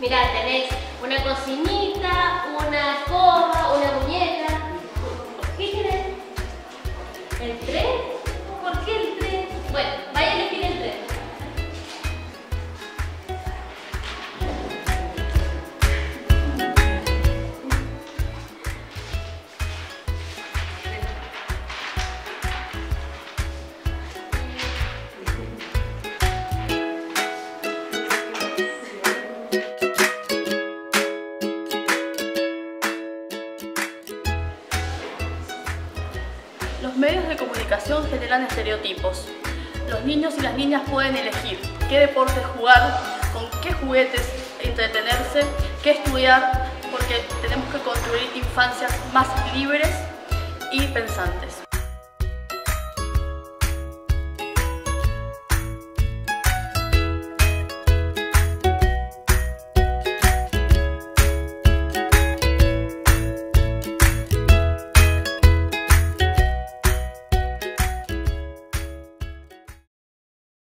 Mirá, tenés una cocinita, una escoba, una muñeca. ¿Qué querés? ¿El tren? ¿Por qué el tren? Bueno, vaya a elegir el tren. Los medios de comunicación generan estereotipos. Los niños y las niñas pueden elegir qué deportes jugar, con qué juguetes entretenerse, qué estudiar, porque tenemos que construir infancias más libres y pensantes.